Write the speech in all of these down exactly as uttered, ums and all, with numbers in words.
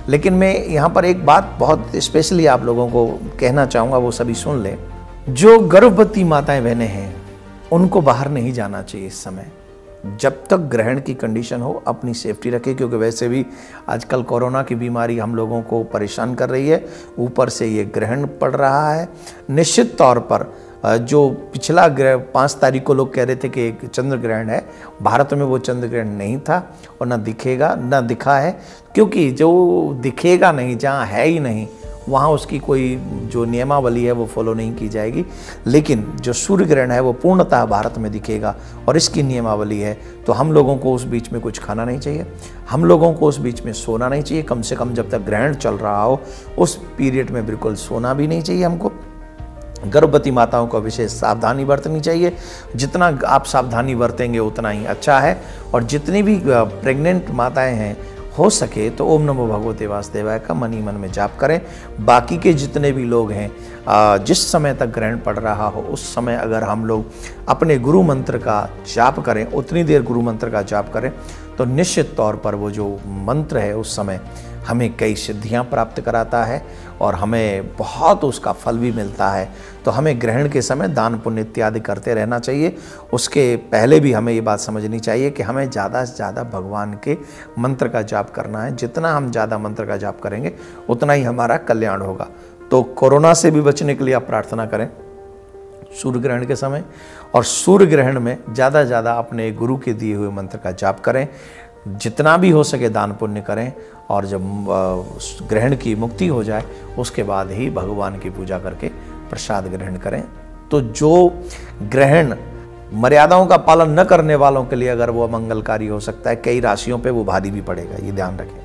लेकिन मैं यहाँ पर एक बात बहुत स्पेशली आप लोगों को कहना चाहूँगा, वो सभी सुन लें। जो गर्भवती माताएं बहनें हैं उनको बाहर नहीं जाना चाहिए इस समय, जब तक ग्रहण की कंडीशन हो। अपनी सेफ्टी रखें, क्योंकि वैसे भी आजकल कोरोना की बीमारी हम लोगों को परेशान कर रही है, ऊपर से ये ग्रहण पड़ रहा है। निश्चित तौर पर जो पिछला ग्रह पाँच तारीख को लोग कह रहे थे कि एक चंद्र ग्रहण है, भारत में वो चंद्र ग्रहण नहीं था और ना दिखेगा ना दिखा है, क्योंकि जो दिखेगा नहीं, जहाँ है ही नहीं, वहाँ उसकी कोई जो नियमावली है वो फॉलो नहीं की जाएगी। लेकिन जो सूर्य ग्रहण है वो पूर्णतः भारत में दिखेगा और इसकी नियमावली है, तो हम लोगों को उस बीच में कुछ खाना नहीं चाहिए, हम लोगों को उस बीच में सोना नहीं चाहिए। कम से कम जब तक ग्रहण चल रहा हो उस पीरियड में बिल्कुल सोना भी नहीं चाहिए हमको। गर्भवती माताओं को विशेष सावधानी बरतनी चाहिए, जितना आप सावधानी बरतेंगे उतना ही अच्छा है। और जितनी भी प्रेग्नेंट माताएं हैं, हो सके तो ओम नमो भगवते वासुदेवाय का मन ही मन में जाप करें। बाकी के जितने भी लोग हैं, जिस समय तक ग्रहण पड़ रहा हो उस समय अगर हम लोग अपने गुरु मंत्र का जाप करें, उतनी देर गुरु मंत्र का जाप करें, तो निश्चित तौर पर वो जो मंत्र है उस समय हमें कई सिद्धियां प्राप्त कराता है और हमें बहुत उसका फल भी मिलता है। तो हमें ग्रहण के समय दान पुण्य इत्यादि करते रहना चाहिए। उसके पहले भी हमें ये बात समझनी चाहिए कि हमें ज़्यादा से ज़्यादा भगवान के मंत्र का जाप करना है। जितना हम ज़्यादा मंत्र का जाप करेंगे उतना ही हमारा कल्याण होगा। तो कोरोना से भी बचने के लिए आप प्रार्थना करें सूर्य ग्रहण के समय, और सूर्य ग्रहण में ज़्यादा से ज़्यादा अपने गुरु के दिए हुए मंत्र का जाप करें, जितना भी हो सके दान पुण्य करें, और जब ग्रहण की मुक्ति हो जाए उसके बाद ही भगवान की पूजा करके प्रसाद ग्रहण करें। तो जो ग्रहण मर्यादाओं का पालन न करने वालों के लिए अगर वो मंगलकारी हो सकता है, कई राशियों पे वो भारी भी पड़ेगा, ये ध्यान रखें।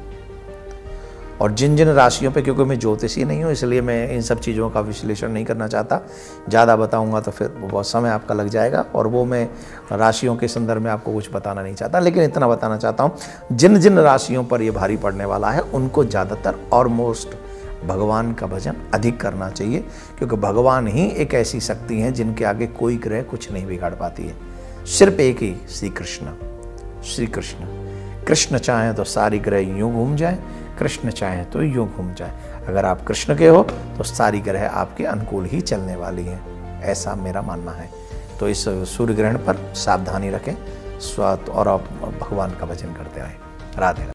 और जिन जिन राशियों पे, क्योंकि मैं ज्योतिषी नहीं हूँ इसलिए मैं इन सब चीज़ों का विश्लेषण नहीं करना चाहता, ज़्यादा बताऊँगा तो फिर बहुत समय आपका लग जाएगा, और वो मैं राशियों के संदर्भ में आपको कुछ बताना नहीं चाहता। लेकिन इतना बताना चाहता हूँ, जिन जिन राशियों पर ये भारी पड़ने वाला है उनको ज़्यादातर और मोस्ट भगवान का भजन अधिक करना चाहिए, क्योंकि भगवान ही एक ऐसी शक्ति है जिनके आगे कोई ग्रह कुछ नहीं बिगाड़ पाती है। सिर्फ एक ही श्री कृष्ण, श्री कृष्ण। कृष्ण चाहें तो सारी ग्रह यूँ घूम जाए, कृष्ण चाहें तो यूँ घूम जाए। अगर आप कृष्ण के हो तो सारी ग्रह आपके अनुकूल ही चलने वाली हैं, ऐसा मेरा मानना है। तो इस सूर्य ग्रहण पर सावधानी रखें, स्वास्थ्य और आप भगवान का भजन करते रहें। राधे राधे।